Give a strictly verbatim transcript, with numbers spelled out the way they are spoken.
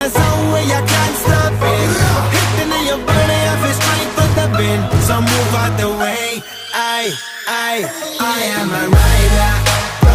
zone where you can't stop it. Hitting in your body, I feel strength for the bin. So move out the way. I, I, I am a rider.